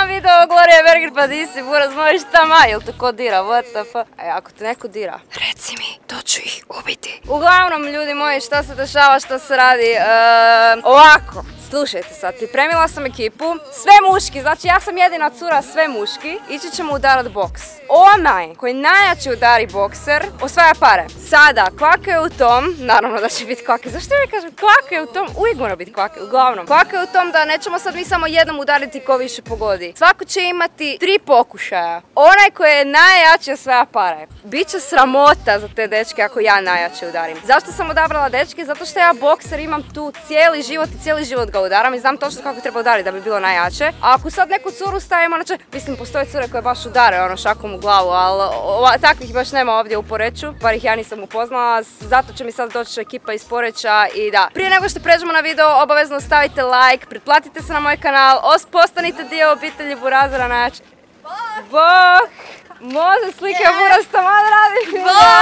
video Gloria Berger pa di si, buraz moj šta ma, jel te ko dira, what the fuck? E, ako te neko dira, reci mi, to ću ih ubiti. Uglavnom, ljudi moji, šta se dešava, šta se radi, ovako. Slušajte sad, pripremila sam ekipu, sve muški, znači ja sam jedina cura, sve muški, ići ćemo udarat boks. Onaj koji najjače udari bokser, osvaja pare. Sada, kvaka je u tom, naravno da će biti kvake, zašto mi kažem kvaka je u tom, uvijek mora biti kvake, uglavnom. Kvaka je u tom da nećemo sad mi samo jednom udariti ko više pogodi. Svako će imati 3 pokušaja. Onaj koji je najjače osvaja pare. Biće sramota za te dečke ako ja najjače udarim. Zašto sam odabrala dečke? Zato što ja bokser imam tu cijeli život i cijeli život ga udaram i znam točno kako treba udariti da bi bilo najjače. A ako sad neku curu stavimo, znači, mislim postoje cure koje baš udare ono šakom u glavu, ali takvih baš nema ovdje u Poreču, bar ih ja nisam upoznala, zato će mi sad doći ekipa iz Poreča i da. Prije nego što pređemo na video, obavezno stavite like, pretplatite se na moj kanal, postanite dio obitelji Burazera najjače. Bok! Može slike Buraz, taman radim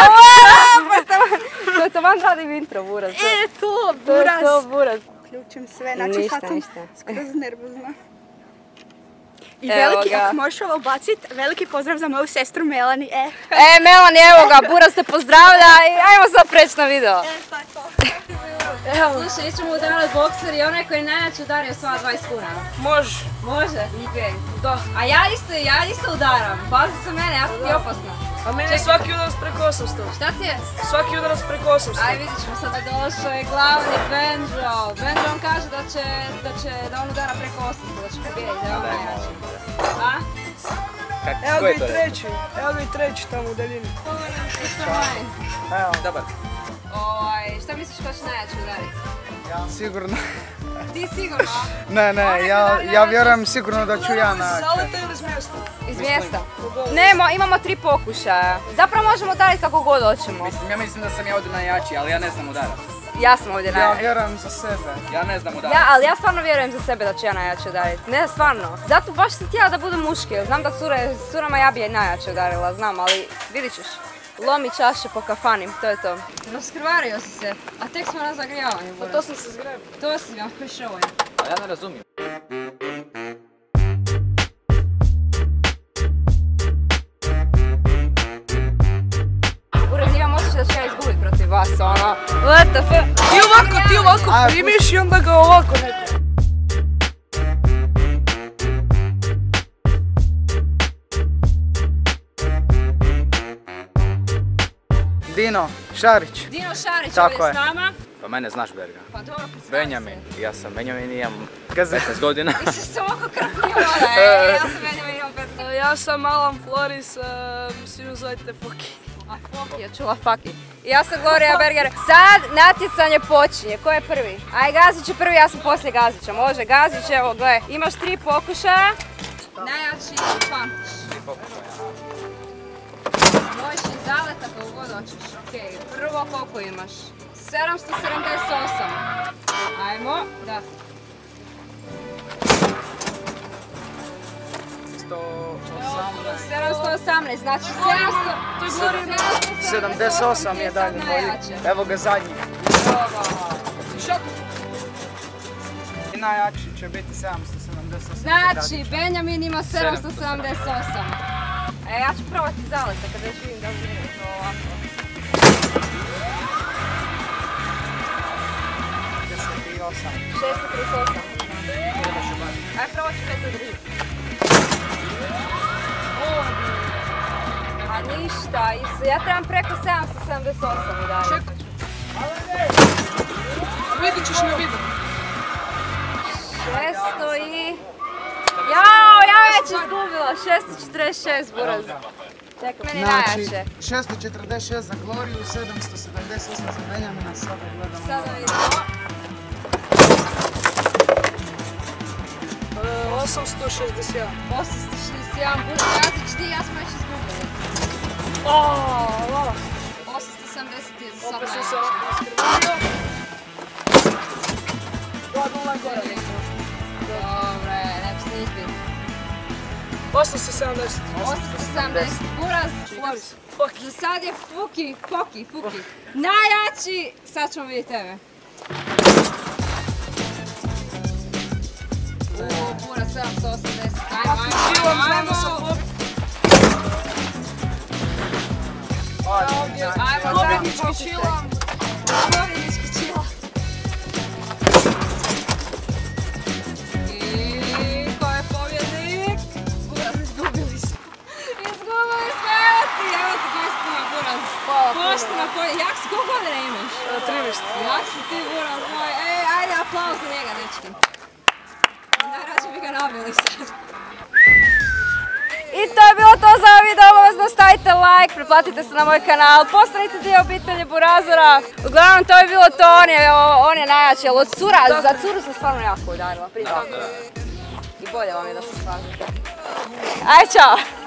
intro. Taman radim intro, Buraz. To, Buraz. To, Buraz. Ključim sve, znači sad sam skroz nervozna. I Evo veliki, ga. ako možeš ovo bacit, veliki pozdrav za moju sestru Melani, Melani, evo ga, Buraz te pozdravlja i ajmo sad preći na video. To je to. Evo, slušaj, ićemo udarat bokser i onaj koji najjače udario sva 20 kuna. Može. Može? Okej. A ja isto udaram, pazi se mene, ja sam ti opasna. A meni je svaki udarac preko 800. Šta ti je? Svaki udarac preko 800. Aj vidit ćemo, sad je došao je glavni Benjo. Benjo on kaže da on udara preko 800, da će pobijediti, da je on najjači. A? Evo ga i treći tamo u daljini. Evo. Dobar. Šta misliš ko će najjače udariti? Sigurno. Ti sigurno? Ne, ja vjerujem sigurno da ću ja naći. Zaleta ili s mjesta? Iz mjesta? Imamo 3 pokušaja. Zapravo možemo udariti kako god hoćemo. Ja mislim da sam ja ovdje najjači, ali ja ne znam udarat. Ja sam ovdje najjači. Ja vjerujem za sebe. Ja ne znam udarat. Ali ja stvarno vjerujem za sebe da ću ja najjače udariti. Ne, stvarno. Zato baš sam htjela da budu muški. Znam da curama ja bi je najjače udarila, znam, ali vidit ćeš. Lomi čaše po kafani, to je to. Raskrvario si se, a tek smo na zagrijavanju. Pa to sam se zgrebio. To si, ja koji šovoj. A ja ne razumijem. Buraz, imam osjećaj da ću ja izgubit protiv vas, ono. What the fuck? Ti ovako primiš i onda ga ovako neko. Dino Šarić. Dino Šarić Tako ovdje je. s nama. Pa mene znaš, Berga. Pa dobro, predstavljam se. Benjamin. Ja sam Benjamin i imam 15 godina. Ti si se ovako krpnjula, ja sam Benjamin, imam 15. Ja sam Alan Floris, svi me zovete Foki. A Foki, ja čula Faki. I ja sam Gloria Berger. Sad natjecanje počinje. Ko je prvi? Aj, Gazić je prvi, ja sam poslije Gazića. Može, Gazić, evo, gle. Imaš 3 pokušaja. Najjači pamtiš. 3 pokušaja. Možeš i zaleta kako god hoćeš. Okej, prvo koliko imaš? 778. Ajmo, da. 718, znači 78 je dalje moji. Evo ga zadnji. I najjači će biti 778. Znači, Benjamin ima 778. Ja ću probati zaleta kada već vidim da vidim to ovako. 638. Aj, probat ću 530. A ništa, ja trebam preko 778 i dalje. Čekaj. Vidit ćeš na vidu. 600 i... Jao, ja već izgubila, 646 Buraz. Čekaj, meni najjače. 646 za Gloriju, 778 za Benjamina, sada gledamo. Sada vidimo. 861. 861 Buraz, Gazić ti, ja smo već izgubili. 870 je za sad Opet sam najjače. se iskrivio. 2-0 gore. Dobre, ne bi se izbiti. 870. 870 Buraz, za sad je Fuki. Najjači, sad ćemo vidjeti tebe. Buraz, 780. Čilom, znam da sam Pobjednički čilom. Pobjednički čilom. I ko je pobjednik? Buraz, izgubili smo. Izgubili smo, evo ti 20 kuna, Buraz. Pošteno pobjednik. Jak si, koliko godina imaš? 13. Jak si ti, Buraz moj. Ajde, aplauz za njega, dečki. Najrađe bi ga nabili sad. I to je bilo to za ovaj video, obavezno stavite like, pretplatite se na moj kanal, postanite dio obitelji Burazora. Uglavnom to je bilo to, on je najjači, ali od cura, za curu sam stvarno jako udarila, priznam. I bolje vam je da se stvarno. Ajde, čao!